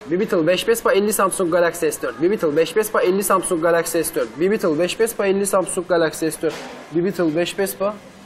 Bibitel 5 Vespa 50 Samsung Galaxy S4. Bibitel 5 Vespa 50 Samsung Galaxy S4. Bibitel 5 Vespa 50 Samsung Galaxy S4. Bibitel 5 Vespa